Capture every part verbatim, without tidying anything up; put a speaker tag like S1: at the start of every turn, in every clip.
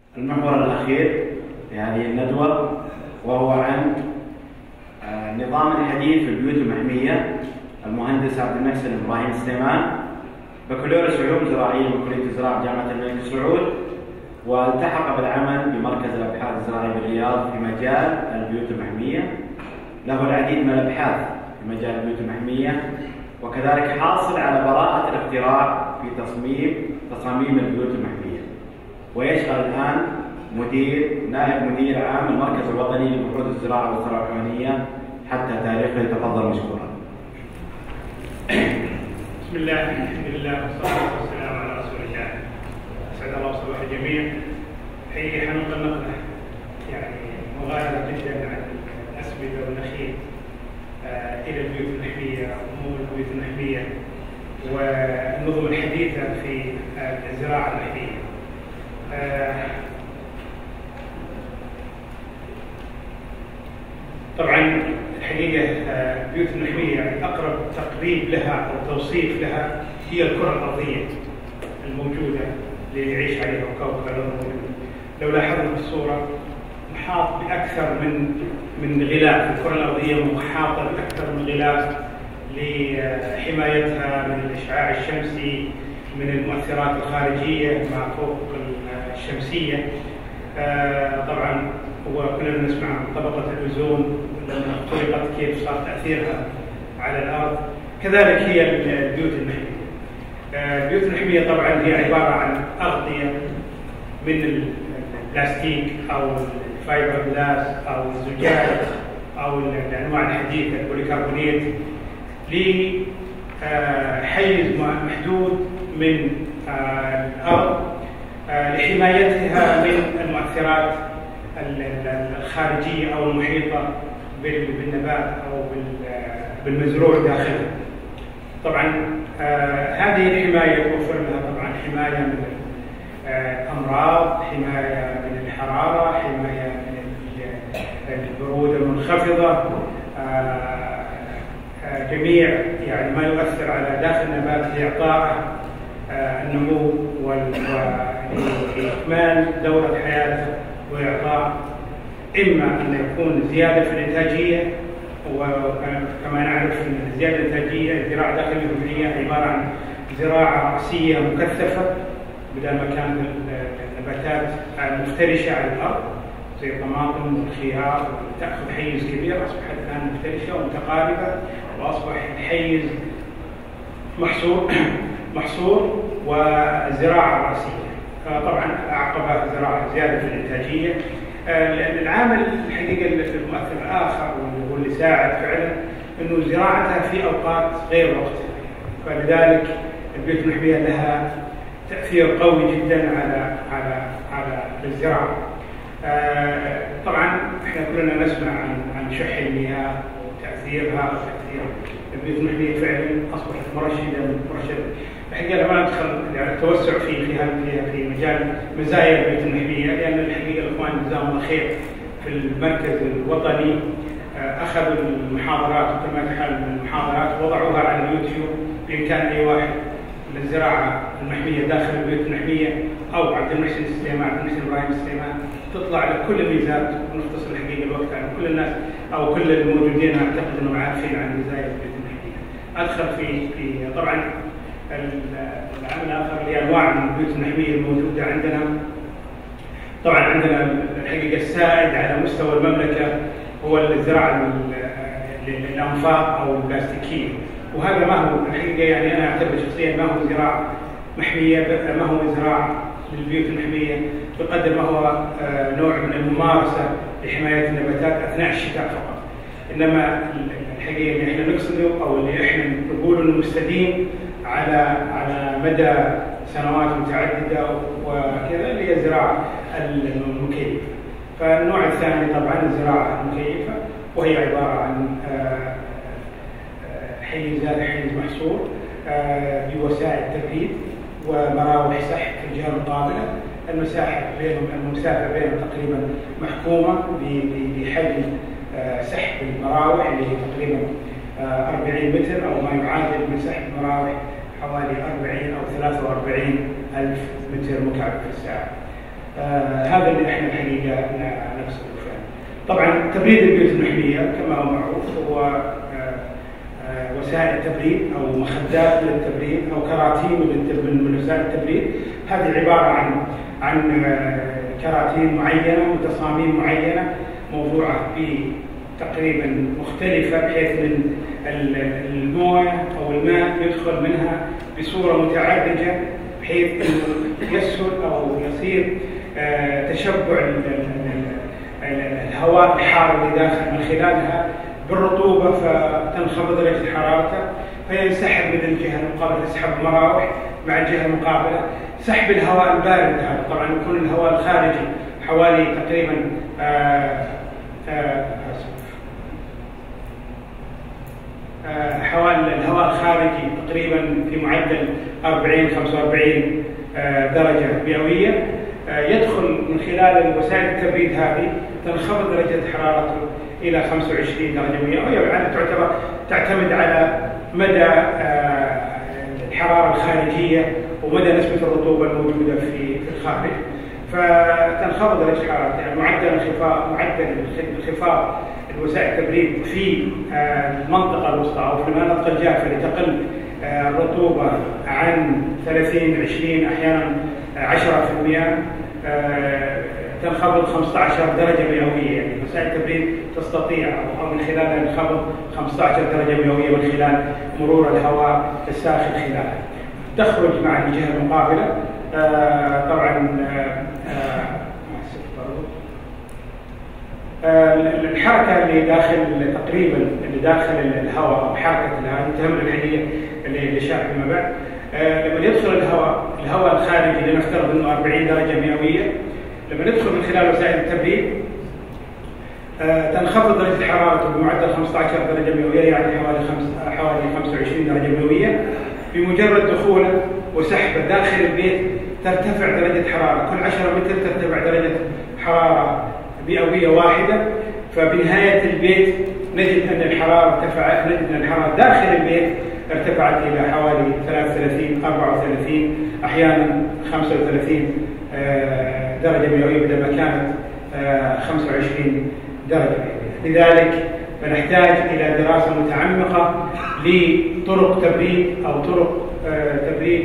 S1: المحور الأخير في هذه الندوة، وهو عن النظام الحديث في البيوت المحمية. المهندس عبد المحسن إبراهيم سليمان، بكالوريوس علوم زراعية بكلية الزراعة بجامعة الملك سعود، والتحق بالعمل بمركز الأبحاث الزراعية بالرياض في مجال البيوت المحمية. له العديد من الأبحاث في مجال البيوت المحمية، وكذلك حاصل على براءة الاختراع في تصميم تصاميم البيوت المحمية، ويشغل الآن مدير نائب مدير عام المركز الوطني لبحوث الزراعة والثروة الحيوانية حتى تاريخه. يتفضل مشكورا.
S2: بسم الله، الحمد لله، والصلاة والسلام على رسول الله. أسعد الله صباح الجميع. حقيقة حننقل نقلة يعني مغايرة جدا عن الأسمدة والنخيل آه إلى البيوت المحمية وأمور البيوت المحمية والنظم الحديثة في آه الزراعة المحمية. آه طبعا الحقيقة البيوت المحمية يعني أقرب تقريب لها أو توصيف لها هي الكرة الأرضية الموجودة اللي يعيش عليها وكوكب الأرض. لو لاحظنا في الصورة محاط بأكثر من من غلاف، الكرة الأرضية محاطة بأكثر من غلاف لحمايتها من الإشعاع الشمسي، من المؤثرات الخارجية ما فوق الشمسية. طبعا هو كلنا نسمع عن طبقة الأوزون لما اخترقت كيف صار تأثيرها على الأرض. كذلك هي البيوت المحمية. البيوت المحمية طبعا هي عبارة عن أغطية من البلاستيك أو الفايبر جلاس أو الزجاج أو الأنواع الحديثة البوليكربونات لحيز محدود من الأرض لحمايتها من المؤثرات الخارجية أو المحيطة بالنبات أو بالمزروع داخله. طبعا آه هذه الحماية توفر لها طبعا حماية من الأمراض، حماية من الحرارة، حماية من البرودة المنخفضة، آه آه جميع يعني ما يؤثر على داخل النبات لإعطائه آه النمو وإكمال دورة حياته، وإعطاء إما أن يكون زيادة في الإنتاجية، وكما نعرف أن الزيادة الإنتاجية الزراعة داخل المحمية عبارة عن زراعة رأسية مكثفة بدل ما كانت النباتات المفترشة على الأرض زي الطماطم والخيار تأخذ حيز كبير، أصبحت الآن مفترشة ومتقاربة، وأصبح الحيز محصور محصور وزراعة رأسية. فطبعا أعقبها زراعة زيادة في الإنتاجية. العامل الحقيقة المؤثر الآخر واللي هو اللي ساعد فعلا إنه زراعتها في أوقات غير وقتها، فلذلك البيوت المحمية لها تأثير قوي جدا على على على الزراعة. طبعا احنا كلنا نسمع عن عن شح المياه وتأثيرها وتأثير البيوت المحمية. فعلا أصبحت مرشدة مرشدة. الحقيقة ما ندخل يعني التوسع في في في مجال مزايا البيوت المحمية، لأن الحقيقة الإخوان جزاهم الله خير في المركز الوطني أخذوا المحاضرات وكما تحال من المحاضرات وضعوها على اليوتيوب بإمكان أي واحد للزراعة المحمية داخل البيوت المحمية أو عبد المحسن سليمان عبد المحسن إبراهيم سليمان تطلع لك كل الميزات. ونختصر الحقيقة الوقت على كل الناس أو كل الموجودين أعتقد أنهم عارفين عن مزايا البيوت المحمية. أدخل في في طبعا العامل الآخر اللي أنواع من البيوت المحمية الموجودة عندنا. طبعا عندنا الحقيقة السائد على مستوى المملكة هو الزراعة للأنفاق أو البلاستيكية، وهذا ما هو الحقيقة يعني أنا أعتبر شخصيا ما هو زراعة محمية، ما هو زراعة للبيوت المحمية بقدر ما هو نوع من الممارسة لحماية النباتات أثناء الشتاء فقط. إنما الحقيقة اللي احنا نقصده أو اللي احنا نقول إنه مستديم على على مدى سنوات متعدده وكذا اللي هي الزراعه المكيفه. فالنوع الثاني طبعا الزراعه المكيفه، وهي عباره عن حيزات حيز محصور بوسائل تبريد ومراوح سحب في الجهه المقابله. المساحه بينهم المسافه بينهم تقريبا محكومه بحجم سحب المراوح اللي هي تقريبا أربعين متر او ما يعادل من سحب مراوح حوالي أربعين أو ثلاثة وأربعين ألف متر مكعب في الساعة. آه هذا اللي احنا الحقيقه نقصد فيه. طبعا تبريد البيوت المحميه كما هو معروف هو آه آه وسائل تبريد او مخدات للتبريد او كراتين من وسائل التبريد. هذه عباره عن عن آه كراتين معينه وتصاميم معينه موضوعه في تقريبا مختلفه بحيث من المويه او الماء يدخل منها بصوره متعرجه بحيث انه يسهل او يصير آه تشبع الهواء الحار اللي داخل من خلالها بالرطوبه فتنخفض درجه حرارته فينسحب من الجهه المقابله، تسحب المراوح مع الجهه المقابله، سحب الهواء البارد هذا طبعا يكون الهواء الخارجي حوالي تقريبا آه آه آه حوالي الهواء الخارجي تقريبا في معدل أربعين خمسة وأربعين آه درجه مئويه، آه يدخل من خلال وسائل التبريد هذه تنخفض درجه حرارته الى خمسة وعشرين درجه مئويه، يعني تعتبر تعتمد على مدى آه الحراره الخارجيه ومدى نسبه الرطوبه الموجوده في في الخارج، فتنخفض درجه حرارته. يعني معدل انخفاض معدل انخفاض وسائل التبريد في المنطقه الوسطى او في المناطق الجافه اللي تقل الرطوبه عن ثلاثين عشرين احيانا عشرة بالمئة تنخفض خمسة عشر درجه مئويه، يعني وسائل التبريد تستطيع او من خلالها تنخفض خمسة عشر درجه مئويه من خلال مرور الهواء الساخن خلالها. تخرج مع الجهه المقابله طبعا الحركه اللي داخل تقريبا اللي داخل الهواء او حركه هذه تهمنا الحقيقه اللي شاف فيما بعد. لما يدخل الهواء الهواء الخارجي لنفترض انه أربعين درجه مئويه، لما ندخل من خلال وسائل التبريد تنخفض درجه حرارته بمعدل خمسة عشر درجه مئويه، يعني حوالي خمسة حوالي خمسة وعشرين درجه مئويه. بمجرد دخوله وسحبه داخل البيت ترتفع درجه حراره، كل عشرة متر ترتفع درجه حراره مئويه واحده، فبنهايه البيت نجد ان الحراره ارتفعت، نجد ان الحراره داخل البيت ارتفعت الى حوالي ثلاثة وثلاثين أربعة وثلاثين احيانا خمسة وثلاثين درجه مئويه بدل ما كانت خمسة وعشرين درجه مئويه. لذلك فنحتاج الى دراسه متعمقه لطرق تبريد او طرق تبريد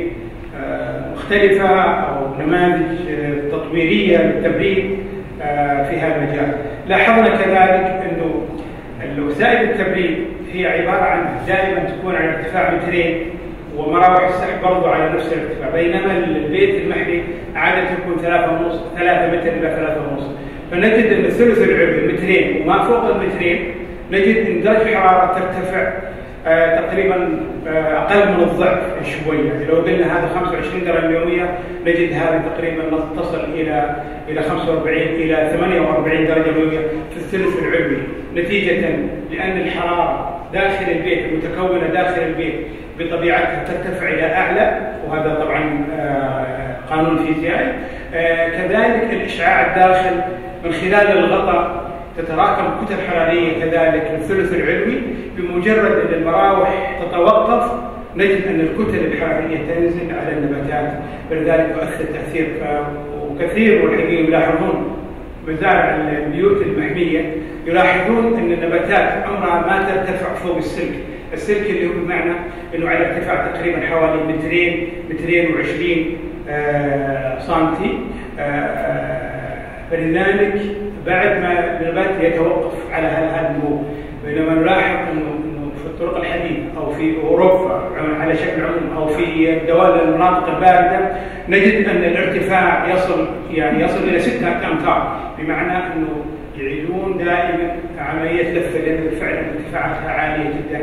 S2: مختلفه او نماذج تطويريه للتبريد في هذا المجال. لاحظنا كذلك انه وسائل التبريد هي عباره عن دائما تكون على ارتفاع مترين، ومراوح السحب برضه على نفس الارتفاع، بينما البيت المحمي عاده يكون ثلاثة ونص ثلاثة متر الى ثلاثة ونص، فنجد ان الثلث العلوي مترين وما فوق المترين نجد ان درجه الحراره ترتفع آه تقريبا آه اقل من الضعف شويه. لو قلنا هذا خمسة وعشرين درجه مئويه نجد هذه تقريبا تصل الى الى خمسة وأربعين الى ثمانية وأربعين درجه مئويه في الثلث العلوي، نتيجه لان الحراره داخل البيت المتكونه داخل البيت بطبيعتها ترتفع الى اعلى، وهذا طبعا آه قانون فيزيائي. آه كذلك الاشعاع الداخل من خلال الغطاء تتراكم كتل حراريه كذلك في الثلث العلوي، بمجرد ان المراوح تتوقف نجد ان الكتل الحراريه تنزل على النباتات، ولذلك تؤثر تاثير. وكثير والحقيقه يلاحظون مزارع البيوت المحميه يلاحظون ان النباتات عمرها ما ترتفع فوق السلك، السلك اللي هو بمعنى انه على ارتفاع تقريبا حوالي مترين مترين وعشرين آه سنتي، آه فلذلك بعد ما النبات يتوقف على هذا النمو. بينما نلاحظ انه في الطرق الحديثه او في اوروبا على شكل عام او في دول المناطق البارده نجد ان الارتفاع يصل يعني يصل الى ستة امتار، بمعنى انه يعيدون دائما عمليه لف، لان بالفعل ارتفاعاتها عاليه جدا،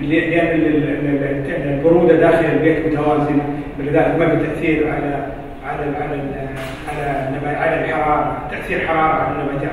S2: لان البروده داخل البيت متوازنه، ولذلك ما في تاثير على على على على على الحراره، تاثير حراره على النباتات.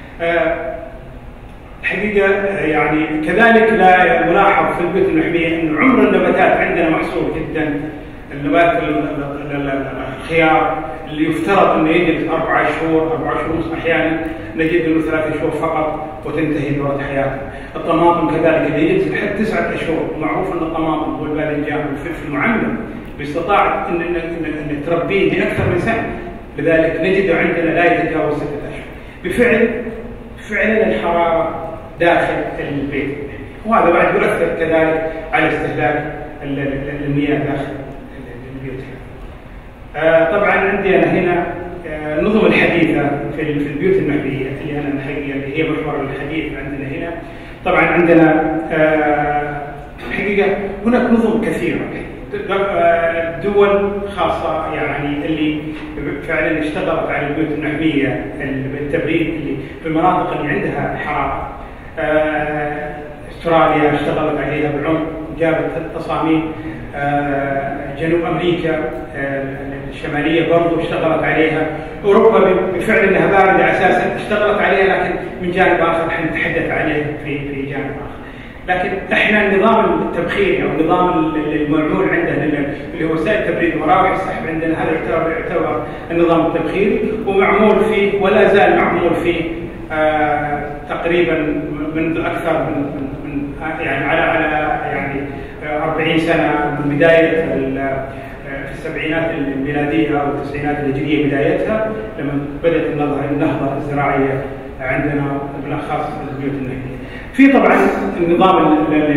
S2: الحقيقه يعني كذلك لا نلاحظ في البيوت المحميه انه عمر النباتات عندنا محصور جدا. النبات الخيار اللي يفترض انه يجلس اربع شهور اربع شهور ونص، احيانا نجد انه ثلاث شهور فقط وتنتهي دوره حياته. الطماطم كذلك اللي يجلس لحد تسعه اشهر، ومعروف ان الطماطم والباذنجان والفلفل المعمم باستطاعت ان ان, إن, إن تربيه لاكثر من سنه، لذلك نجد عندنا لا يتجاوز ستة أشهر. بفعل فعلا الحرارة داخل البيت، وهذا بعد يؤثر كذلك على استهلاك المياه داخل البيوت. طبعا عندنا هنا النظم الحديثة في البيوت المحمية اللي أنا الحقيقة اللي هي محور الحديث عندنا هنا. طبعا عندنا الحقيقة هناك نظم كثيرة، دول خاصة يعني اللي فعلا اشتغلت على البيوت المحمية بالتبريد اللي في المناطق اللي عندها حرارة. استراليا اشتغلت عليها بعمق، جابت تصاميم. جنوب امريكا الشماليه برضو اشتغلت عليها. اوروبا بفعل انها بارده اساسا اشتغلت عليها، لكن من جانب اخر حنتحدث عليه في في جانب اخر. لكن احنا النظام التبخيري او النظام المعمول عندنا اللي هو وسائل تبريد مراوح السحب عندنا، هذا يعتبر يعتبر النظام التبخيري، ومعمول فيه ولا زال معمول فيه آه تقريبا منذ اكثر من, من يعني على على يعني أربعين سنة من بداية في السبعينات الميلادية أو التسعينات الهجرية بدايتها، لما بدأت النهضة الزراعية عندنا بالأخص في البيوت المحمية. في طبعا النظام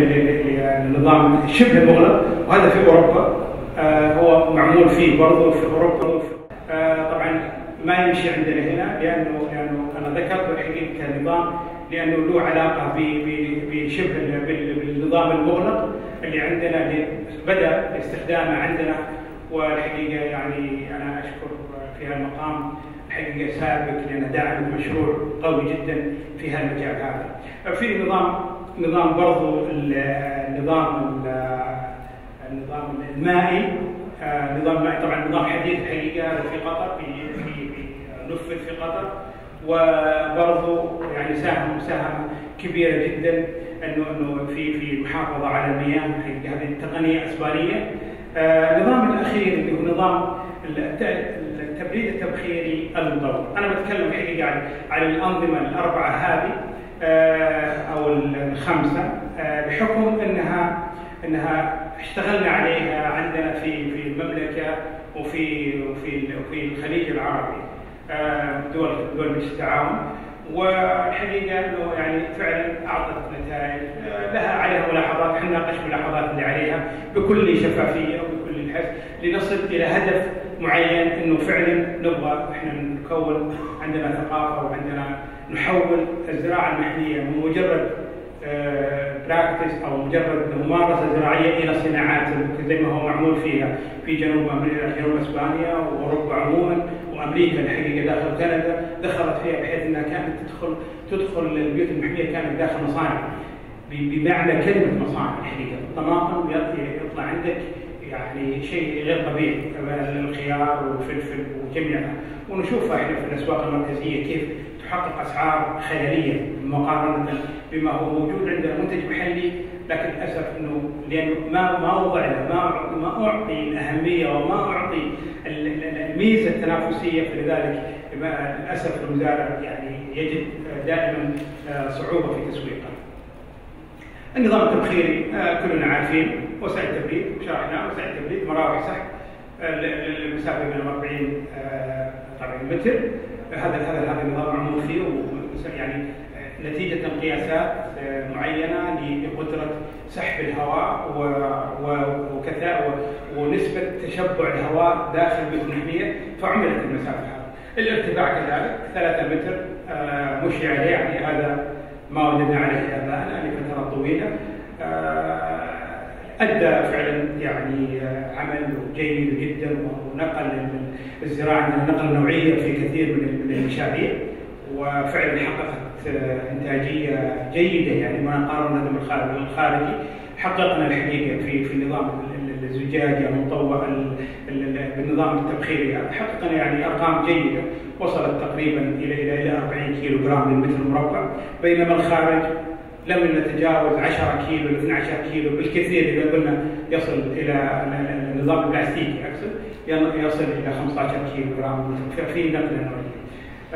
S2: النظام شبه المغلق، وهذا في أوروبا هو معمول فيه برضه في أوروبا. طبعا ما يمشي عندنا هنا لأنه لأنه أنا ذكرت الحقيقة كنظام لأنه له علاقة بشبه بالنظام المغلق اللي عندنا اللي بدأ استخدامه عندنا. والحقيقة يعني أنا أشكر في هالمقام الحقيقة سابق لأنه داعم مشروع قوي جدا في هالمجال هذا. في نظام نظام برضو النظام النظام المائي، نظام المائي طبعا نظام حديث الحقيقة في قطر، في في نفذ في قطر، وبرضو يعني ساهم مساهمة كبيرة جدا انه انه في في المحافظة على المياه. هذه التقنية اسبانية. النظام الاخير اللي هو نظام التبريد التبخيري المدور. انا بتكلم حقيقة عن على الانظمة الاربعة هذه او الخمسة، بحكم انها انها اشتغلنا عليها عندنا في في المملكة وفي وفي وفي الخليج العربي، دول دول مجلس التعاون. والحقيقه انه يعني فعلا اعطت نتائج لها عليها ملاحظات، احنا ناقش ملاحظات اللي عليها بكل شفافيه وبكل الحس لنصل الى هدف معين، انه فعلا نبغى احنا نكون عندنا ثقافه وعندنا نحول الزراعه المحليه من مجرد براكتس او مجرد ممارسه زراعيه الى صناعات زي ما هو معمول فيها في جنوب امريكا، جنوب اسبانيا واوروبا عموما، وامريكا الحقيقه داخل كندا دخلت فيها بحيث انها كانت تدخل تدخل البيوت المحميه كانت داخل مصانع بمعنى كلمه مصانع. الحقيقه الطماطم يطلع عندك يعني شيء غير طبيعي، الخيار والفلفل وجميعها، ونشوفها احنا في الاسواق المركزيه كيف تحقق اسعار خياليه مقارنه بما هو موجود عندنا منتج محلي. لكن للاسف انه لانه ما ما وضع له ما ما اعطي الاهميه وما اعطي الميزه التنافسيه، فلذلك للاسف المزارع يعني يجد دائما صعوبه في تسويقه. النظام التبخيري كلنا عارفين، وسائل التبريد شرحناه، وسائل التبريد مراوح سحب المسافه بين أربعين طبعا متر. هذا هذا هذا النظام معمول فيه يعني نتيجه قياسات معينه لقدره سحب الهواء وكثافه ونسبه تشبع الهواء داخل البيوت المحميه، فعملت المسافه هذه. الارتفاع كذلك ثلاثة متر مشي عليه، يعني هذا ما وجدنا عليه اباءنا لفترات طويله. ادى فعلا يعني عمل جيد جدا، ونقل الزراعه نقله نوعيه في كثير من المشاريع، وفعلا حققت انتاجيه جيده يعني مقارنه بالخارجي. حققنا الحقيقه في في النظام الزجاجه المطوع بالنظام التبخيري هذا، حققنا يعني ارقام جيده وصلت تقريبا الى الى الى أربعين كيلو جرام للمتر مربع، بينما الخارج لم نتجاوز عشرة كيلو ل اثني عشر كيلو بالكثير. اذا قلنا يصل الى النظام البلاستيكي اقصد يصل الى خمسة عشر كيلو جرام في نقله نوعيه.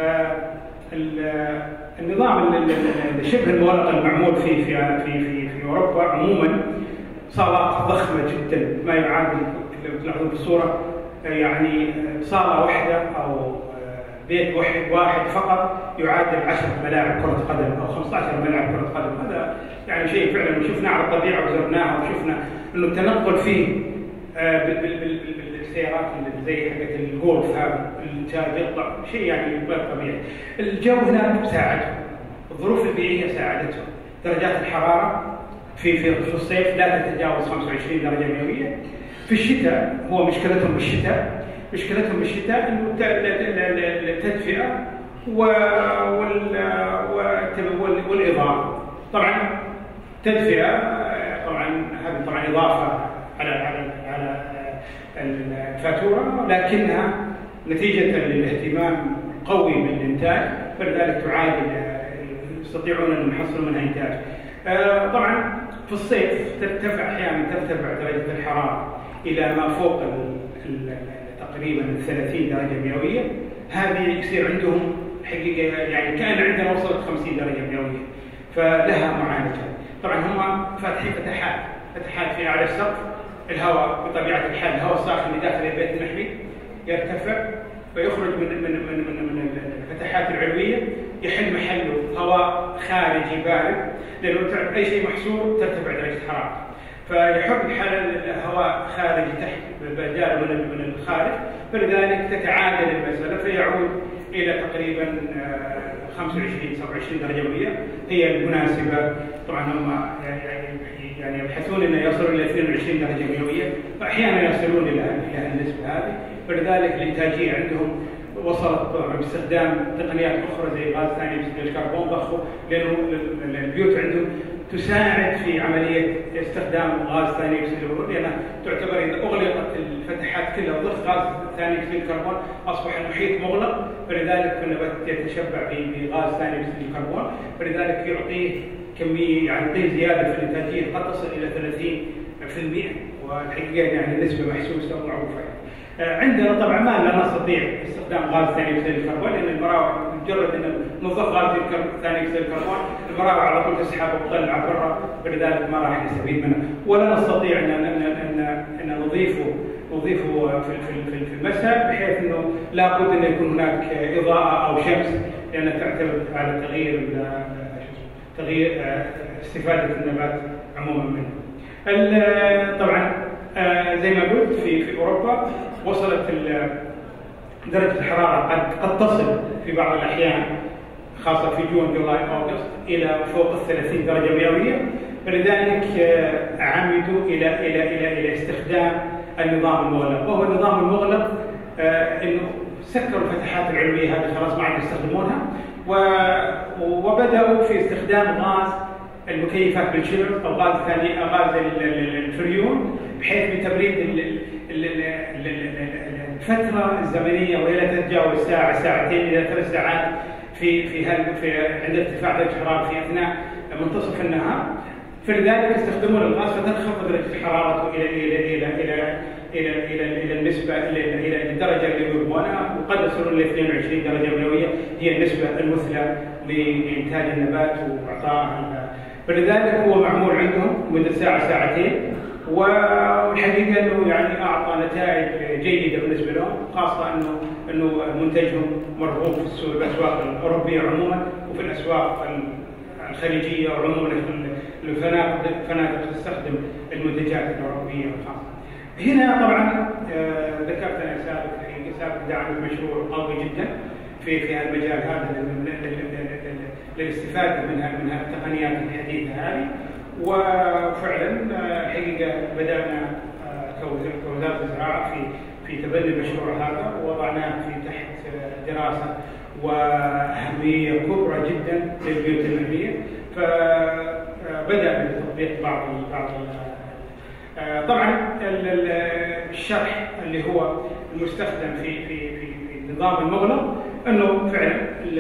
S2: النظام الشبه المغلق المعمول في في في في, في اوروبا عموما صالات ضخمه جدا ما يعادل، لو تلاحظون في الصوره يعني صالة واحدة أو بيت واحد واحد فقط يعادل عشر ملاعب كرة قدم أو خمسة عشر ملعب كرة قدم. هذا يعني شيء فعلا شفناه على الطبيعة وزرناها وشفنا إنه التنقل فيه بالسيارات اللي زي حقت الجولف هذا الانتاج يطلع شيء يعني غير طبيعي. الجو هناك ساعدهم، الظروف البيئية ساعدتهم، درجات الحرارة في في في الصيف لا تتجاوز خمسة وعشرين درجة مئوية. في الشتاء هو مشكلتهم بالشتاء مشكلتهم بالشتاء انه التدفئة والإضاءة. طبعا التدفئة طبعا هذه طبعا إضافة على على على الفاتورة، لكنها نتيجة للاهتمام قوي بالإنتاج فلذلك تعادل يستطيعون أن يحصلوا منها إنتاج. طبعا في الصيف ترتفع أحيانا ترتفع درجة الحرارة إلى ما فوق تقريبا ثلاثين درجة مئوية. هذه يصير عندهم حقيقة يعني كان عندنا وصلت خمسين درجة مئوية، فلها معالجة. طبعا هم فاتحين فتحات فتحات في أعلى السقف، الهواء بطبيعة الحال الهواء الساخن اللي داخل البيت المحمي يرتفع ويخرج من من من من, من الفتحات العلوية يحل محله هواء خارجي بارد، لأنه تعرف أي شيء محصور ترتفع درجة الحرارة، فيحل حال الهواء خارجي تحت بدال من من الخارج، فلذلك تتعادل المسألة فيعود إلى تقريبا خمسة وعشرين سبعة وعشرين درجة مئوية هي المناسبة. طبعا هم يعني يبحثون انه يصلوا الى اثنين وعشرين درجة مئوية، فاحيانا يصلون الى الى النسبة هذه، فلذلك الانتاجية عندهم وصلت باستخدام تقنيات اخرى زي غاز ثاني اكسيد الكربون ضخوا، لانه البيوت عندهم تساعد في عمليه استخدام غاز ثاني اكسيد الكربون، لانها تعتبر اذا اغلقت الفتحات كلها وضخ غاز ثاني اكسيد الكربون اصبح المحيط مغلق، فلذلك النبات يتشبع بغاز ثاني اكسيد الكربون، فلذلك يعطيه كميه يعني يعطيه زياده في الانتاجيه قد تصل الى ثلاثين بالمئة، والحقيقه يعني النسبه محسوسه ومعروفه. عندنا طبعا ما لا نستطيع استخدام غاز ثاني اكسيد الكربون، لان المراوح مجرد ان نضخ غاز ثاني اكسيد الكربون المراوح على طول تسحب وتطلع برا، فلذلك ما راح نستفيد منه، ولا نستطيع ان ان ان, إن نضيفه نضيفه في في في المساء بحيث انه لابد ان يكون هناك اضاءه او شمس، لانها تعتمد على تغيير تغيير استفاده النبات عموما منه. طبعا زي ما قلت في في اوروبا وصلت درجه الحراره قد قد تصل في بعض الاحيان خاصه في جون جولاي اوغست الى فوق الثلاثين درجه مئويه، فلذلك عمدوا الى الى الى الى استخدام النظام المغلق، وهو النظام المغلق انه سكروا الفتحات العلويه هذه خلاص ما عاد يستخدمونها، وبداوا في استخدام غاز المكيفات بالشيلر او غاز ثاني غاز الفريون، بحيث من تبريد الفتره الزمنيه وهي لا تتجاوز ساعه ساعتين الى ثلاث ساعات في في في عند ارتفاع درجه الحراره في اثناء منتصف النهار، فلذلك يستخدمون الغاز فتنخفض درجه حرارته الى الى الى الى الى الى الى النسبه الى الى الدرجه اللي يبغونها، وقد يصلون ل اثنين وعشرين درجه مئويه هي النسبه المثلى لانتاج النبات واعطائه، فلذلك هو معمول عندهم مده ساعه ساعتين، والحقيقه انه يعني اعطى نتائج جيده بالنسبه لهم، خاصه انه انه منتجهم مرغوب في السوق الاسواق الاوروبيه عموما وفي الاسواق الخليجيه وعموما الفنادق الفنادق تستخدم المنتجات الاوروبيه الخاصه. هنا طبعا ذكرت انا سابق سابق دعم المشروع قوي جدا في في هذا المجال هذا للاستفاده منها من التقنيات الحديثه هذه، وفعلا الحقيقه بدانا كوزاره الزراعه في في تبني المشروع هذا، ووضعناه في تحت دراسه واهميه كبرى جدا للبيوت المحميه، فبدا بتطبيق بعض بعض طبعا الشرح اللي هو المستخدم في في في النظام المغلق انه فعلا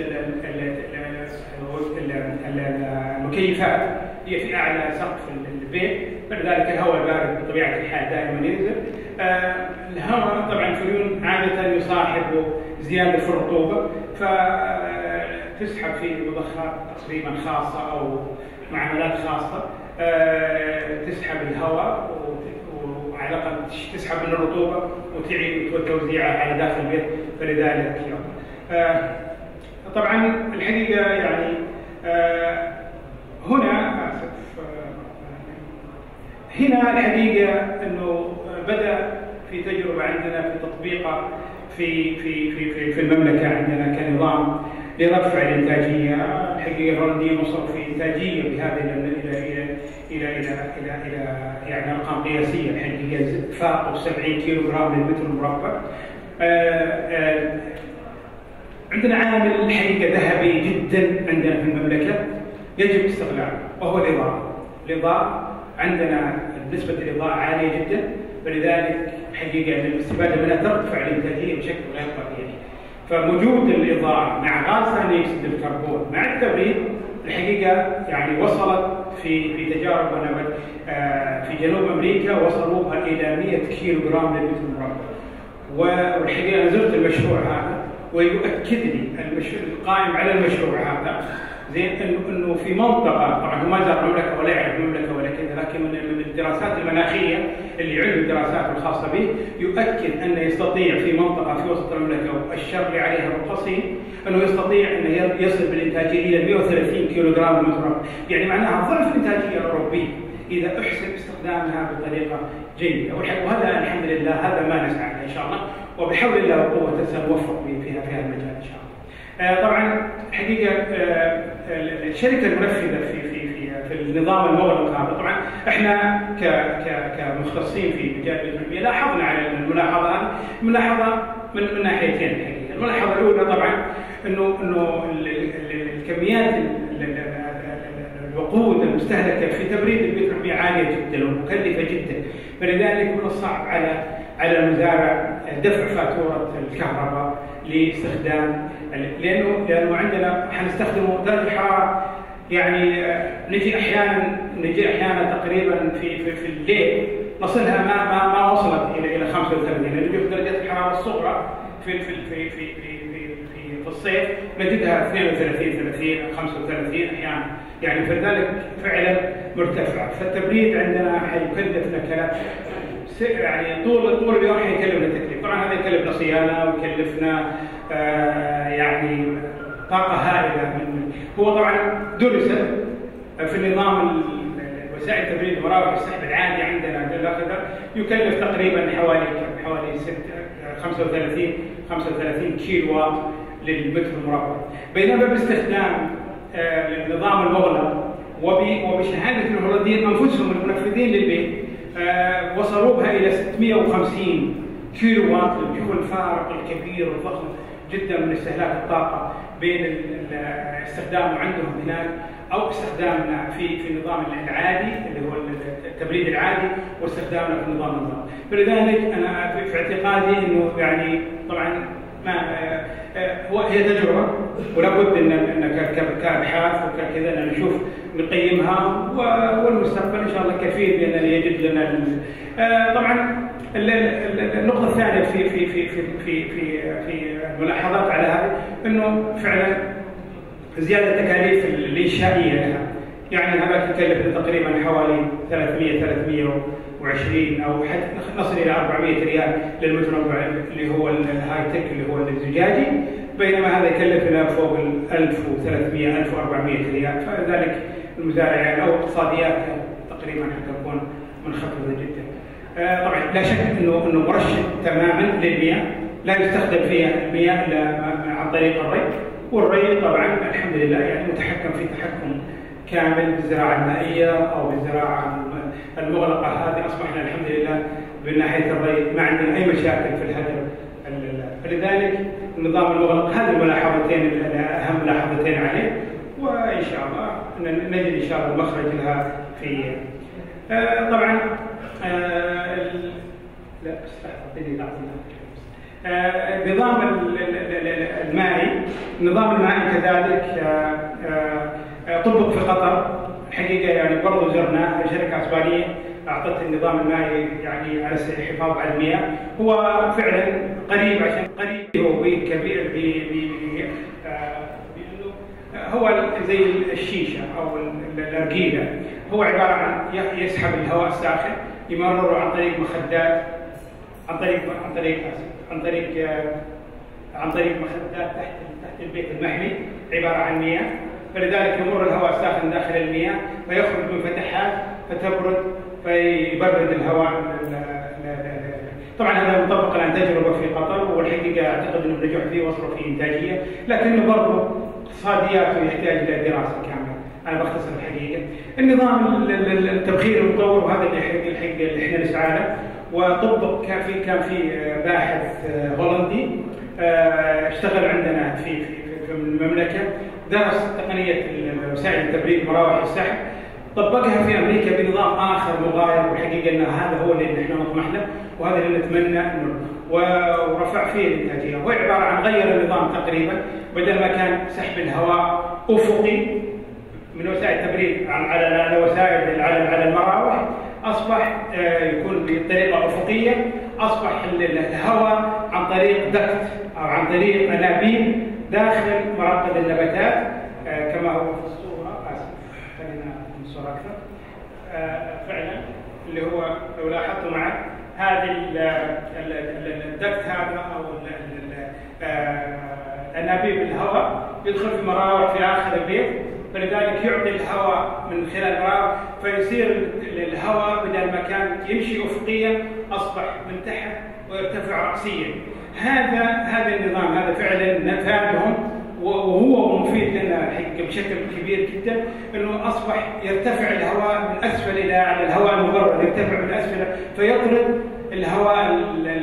S2: المكيفات هي في اعلى سقف البيت، فلذلك الهواء البارد بطبيعه الحال دائما ينزل. الهواء طبعا الفريون عاده يصاحب زياده في الرطوبه، فتسحب فيه مضخات تقريبا خاصه او معاملات خاصه تسحب الهواء على الاقل تسحب من الرطوبه وتعيد توزيعها على داخل البيت، فلذلك آه طبعا الحقيقه يعني آه هنا اسف هنا الحقيقه انه بدا في تجربه عندنا في تطبيقها في في في في, في المملكه عندنا كنظام لرفع الانتاجيه. الحقيقه الهولنديين وصلوا في انتاجيه بهذه الى الى الى الى الى الى يعني ارقام قياسيه الحقيقه فاقوا سبعين كيلو جرام للمتر المربع. عندنا عامل الحقيقه ذهبي جدا عندنا في المملكه يجب استغلاله وهو الاضاءه. الاضاءه عندنا نسبه الاضاءه عاليه جدا، ولذلك الحقيقه ان الاستفاده منها ترتفع الانتاجيه بشكل غير طبيعي. فوجود الاضاءه مع غاز ثاني اكسيد الكربون مع التبريد الحقيقه يعني وصلت في في تجارب ونبت في جنوب امريكا وصلوا بها الى مئة كيلو جرام للمتر المربع. والحقيقه انا زرت المشروع هذا ويؤكد لي المشروع القائم على المشروع هذا زين انه في منطقه، طبعا هو ما زار المملكه ولا يعرف المملكه ولا كذا، لكن من الدراسات المناخيه اللي عنده الدراسات الخاصه به يؤكد انه يستطيع في منطقه في وسط المملكه والشرقي عليها بالقصيم انه يستطيع انه يصل بالانتاجيه الى مئة وثلاثين كيلو جرام للمتر، يعني معناها ضعف الانتاجيه الاوروبيه اذا احسن استخدامها بطريقه جيده. وهذا الحمد لله هذا ما نسعى له ان شاء الله، وبحول الله وقوته سنوفق فيها في هذا المجال ان شاء الله. آه طبعا الحقيقه آه الشركه المنفذه في في في في النظام المغلق هذا، طبعا احنا ك ك كمختصين في مجال البيئه لاحظنا على الملاحظه هذه، الملاحظه من من ناحيتين الحقيقه. الملاحظه الاولى طبعا انه انه الكميات الوقود المستهلكه في تبريد البيئه العلميه عاليه جدا ومكلفه جدا، فلذلك من الصعب على على المزارع دفع فاتوره الكهرباء لاستخدام، لانه لانه عندنا حنستخدمه درجه حراره يعني نجي احيانا نجي احيانا تقريبا في في, في الليل نصلها ما ما ما وصلت الى الى خمسة وثلاثين، نجي في درجه الحراره الصغرى في في في في في في, في الصيف نجدها اثنين وثلاثين ثلاثين خمسة وثلاثين احيانا، يعني فلذلك فعلا مرتفعه. فالتبريد عندنا حيكلفنا كلام يعني طول طول اليوم حيكلفنا تكلفه، طبعا هذا يكلفنا صيانه ويكلفنا آه يعني طاقه هائله. من هو طبعا درس في النظام وسائل تبريد مراوح السحب العادي عندنا الاخضر يكلف تقريبا حوالي حوالي خمسة وثلاثين خمسة وثلاثين كيلو واط للمتر المربع، بينما باستخدام آه النظام المغلق وبشهاده الهولنديين انفسهم المنفذين للبيت آه وصلوا بها الى ستمئة وخمسين كيلو واط. شوفوا الفارق الكبير والضخم جدا من استهلاك الطاقه بين استخدامه عندهم هناك او استخدامنا في في النظام العادي اللي هو التبريد العادي واستخدامنا في النظام النظام. فلذلك انا في اعتقادي انه يعني طبعا ما هو هي تجربه ولابد ان ان كابحاث وكذا ان نشوف نقيمها، والمستقبل ان شاء الله كفيل بان يجد لنا. طبعا النقطه الثانيه في في في في في في, في الملاحظات على هذا انه فعلا زياده التكاليف الانشائيه لها، يعني هذا يكلف تقريبا حوالي ثلاثمئة ثلاثمئة وعشرين او حتى نصل الى أربعمئة ريال للمتر مربع اللي هو الهاي تك اللي هو الزجاجي، بينما هذا يكلفنا فوق ال ألف وثلاثمئة ألف وأربعمئة ريال. فلذلك المزارع يعني او اقتصادياتها تقريبا حتكون منخفضه جدا. آه طبعا لا شك انه انه مرشد تماما للمياه، لا يستخدم فيها المياه الا عن طريق الري، والري طبعا الحمد لله يعني متحكم في تحكم كامل بالزراعه المائيه او بالزراعه المغلقه هذه، اصبحنا الحمد لله من ناحيه الري ما عندنا اي مشاكل في الهدر. فلذلك النظام المغلق هذه الملاحظتين اهم ملاحظتين عليه، وان شاء الله نجد ان شاء الله مخرج لها في آه طبعا آه لا بس اعطيني آه النظام المائي النظام المائي كذلك آه آه طبق في قطر الحقيقه، يعني برضه زرنا شركه اسبانيه اعطت النظام المائي يعني على الحفاظ على المياه، هو فعلا قريب عشان قريب هو كبير هو زي الشيشه او الارجيله هو عباره عن يسحب الهواء الساخن يمرره عن طريق مخدات عن طريق عن طريق عن طريق عن طريق مخدات تحت تحت البيت المحمي عباره عن مياه، فلذلك يمر الهواء الساخن داخل المياه فيخرج من فتحات فتبرد فيبرد الهواء. طبعا هذا مطبق الان تجربه في قطر، والحقيقه اعتقد انه نجح فيه وصلوا فيه انتاجيه، لكنه برضه اقتصادياته يحتاج الى دراسه كامله. انا بختصر الحقيقه. النظام التبخير المطور وهذا اللي الحقيقه اللي احنا نسعى له، وطبق كان في كان في باحث هولندي اشتغل عندنا في في في المملكه، درس تقنيه وسائل التبريد مراوح السحب، طبقها في امريكا بنظام اخر مغاير، والحقيقه ان هذا هو اللي نحن نطمح له وهذا اللي نتمنى انه ورفع فيه الانتاجيه. هو عباره عن غير النظام تقريبا، بدل ما كان سحب الهواء افقي من وسائل التبريد على على وسائل على على المراوح، اصبح يكون بطريقه افقيه، اصبح الهواء عن طريق دكت او عن طريق انابيب داخل معقد النباتات كما هو في الصوره. اسف خلينا الصوره اكثر. فعلا اللي هو لو لاحظتوا معك هذه الدكت هذا او انابيب الهواء يدخل في مراوح في اخر البيت، فلذلك يعطي الهواء من خلال المراوح، فيصير الهواء بدل ما كان يمشي افقيا اصبح من تحت ويرتفع راسيا. هذا هذا النظام هذا فعلا نفادهم وهو مفيد لنا بشكل كبير جدا، انه اصبح يرتفع الهواء من اسفل الى اعلى، الهواء المبرد يرتفع من اسفل فيطرد الهواء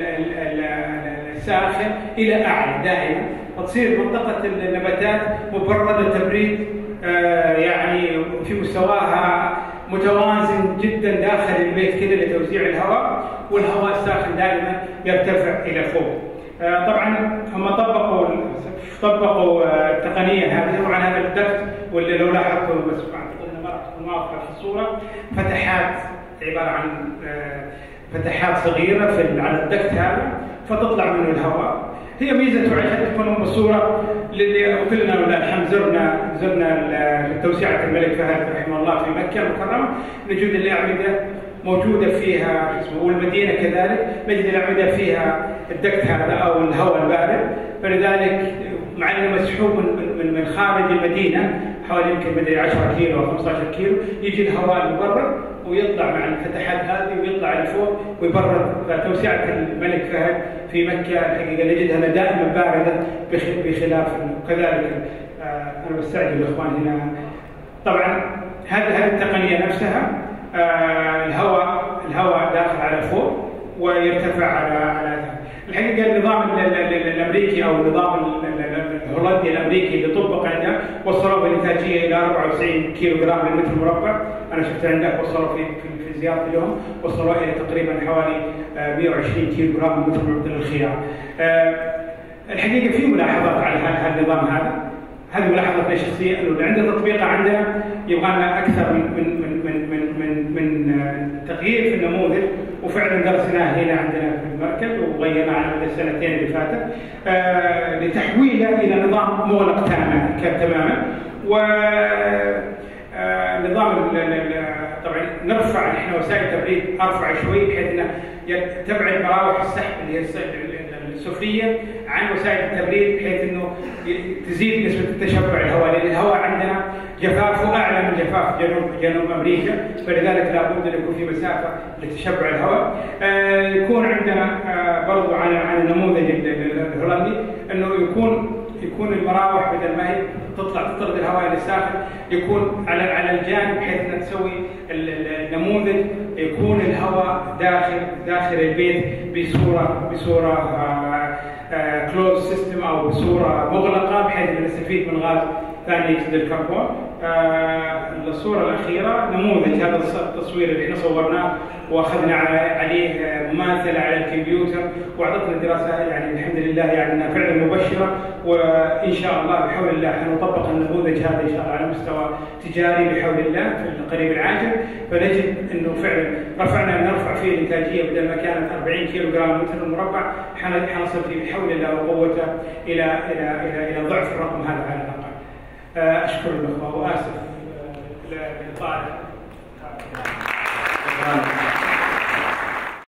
S2: الساخن الى اعلى دائما، فتصير منطقه النباتات مبرده تبريد آه يعني في مستواها متوازن جدا داخل البيت كذا لتوزيع الهواء، والهواء الساخن دائما يرتفع الى فوق. آه طبعا هم طبقوا طبقوا التقنيه هذه، طبعا هذا الدكت واللي لو لاحظتوا بس اعتقد انه ما راح تكون واضحه في الصوره، فتحات عباره عن آه فتحات صغيره في على الدكت هذا فتطلع منه الهواء. هي ميزته عشان تكون بالصوره اللي كلنا ولله الحمد زرنا زرنا توسعه الملك فهد رحمه الله في مكه المكرمه، نجد الاعمده موجوده فيها والمدينه كذلك، نجد الاعمده فيها الدكت هذا او الهواء البارد، فلذلك مع انه مسحوب من من خارج المدينه حوالي يمكن مدري عشرة كيلو او خمسة عشر كيلو، يجي الهواء المبرد ويطلع مع الفتحات هذه ويطلع لفوق ويبرد. فتوسعه الملك فهد في مكه الحقيقه نجدها دائما بارده بخلاف وكذلك آه انا بستعجل الاخوان هنا. طبعا هذه هذه التقنيه نفسها آه الهواء الهواء داخل على فوق ويرتفع على على الحقيقه النظام الامريكي او النظام الهولندي الامريكي اللي طبق عندنا وصلوا بالانتاجيه الى أربعة وتسعين كيلو جرام للمتر مربع. انا شفت عندك وصلوا في في زيارتي لهم وصلوا الى تقريبا حوالي مئة وعشرين كيلو جرام للمتر مربع من الخيار. الحقيقه في ملاحظات على هذا النظام هذا، هذه ملاحظتنا شخصيه انه عندنا تطبيقه عندنا يبغى لنا اكثر من من من من من من, من تغيير في النموذج، وفعلا درسناه هنا عندنا في المركز وغيرنا على مدى السنتين اللي فاتت آه لتحويله الى نظام مغلق تماما. و آه نظام طبعا نرفع احنا وسائل التبريد ارفع شوي بحيث انه تبعد مراوح السحب اللي هي السفليه عن وسائل التبريد بحيث انه تزيد نسبه التشبع الهواء، لان الهواء عندنا جفافه اعلى من جفاف جنوب جنوب امريكا، فلذلك لابد ان يكون في مسافه لتشبع الهواء. آه يكون عندنا آه برضو عن عن النموذج الهولندي انه يكون يكون المراوح بدل ما هي تطلع تطرد الهواء الساخن يكون على على الجانب بحيث انها تسوي النموذج يكون الهواء داخل داخل البيت بصوره بصوره كلوز سيستم او بصوره مغلقه بحيث ان نستفيد من غاز ثاني اكسيد الكربون. آه الصوره الاخيره نموذج هذا التصوير اللي احنا صورناه واخذنا عليه مماثله على الكمبيوتر واعطتنا دراسه يعني الحمد لله يعني انها فعلا مبشره، وان شاء الله بحول الله حنطبق النموذج هذا ان شاء الله على مستوى تجاري بحول الله في القريب العاجل، فنجد انه فعلا رفعنا نرفع فيه الانتاجيه بدل ما كانت أربعين كيلو جرام متر مربع حنصل فيه بحول الله وقوته الى الى الى الى ضعف الرقم هذا على الاقل. اشكر الاخوه واسف للطالب
S1: شكرا.